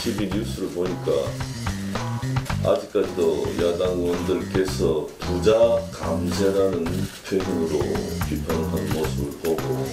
TV 뉴스를 보니까 아직까지도 야당 의원들께서 부자 감세라는 표현으로 비판을 하는 모습을 보고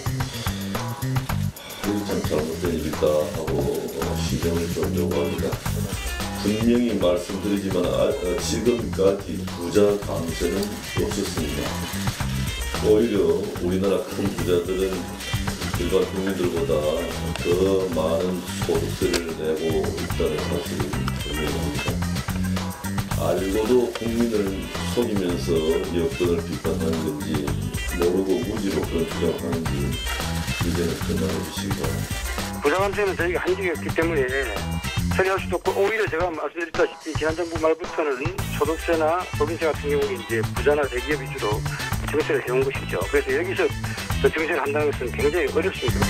이게 참 잘못된 일이다 하고 시정을 좀 요구합니다. 분명히 말씀드리지만 지금까지 부자 감세는 없었습니다. 오히려 우리나라 큰 부자들은 일반 국민들보다 더 많은 소득세를 내고 있다는 사실을 분명합니다. 알고도 국민을 속이면서 여권을 비판하는 건지 모르고 무지로 그런 주장하는지 이제는 그만해 주시기 바랍니다. 부자 감세는 저희가 한 적이 없기 때문에 처리할 수도 없고, 오히려 제가 말씀드렸다시피 지난 정부 말부터는 소득세나 법인세 같은 경우에 이제 부자나 대기업 위주로 정세를 해온 것이죠. 그래서 여기서 더 정세를 한다는 것은 굉장히 어렵습니다.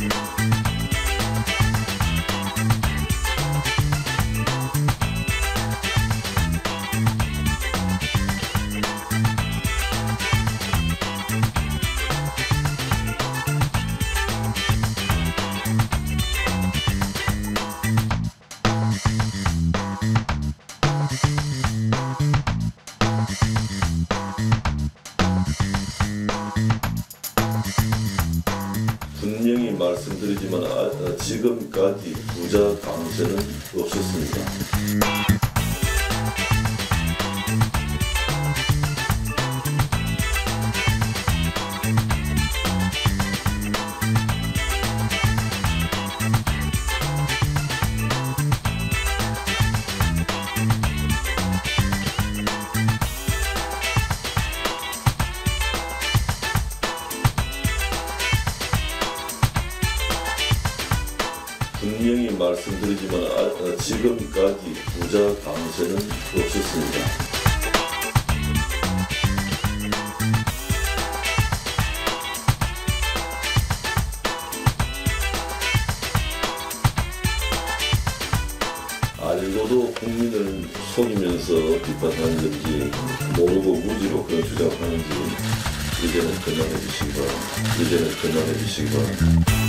분명히 말씀드리지만 지금까지 부자 감세는 없었습니다. 분명히 말씀드리지만 지금까지 부자 감세는 없었습니다. 알고도 국민을 속이면서 비판하는 건지 모르고 무지로 그런 주장하는지 이제는 그만해 주시기 바랍니다.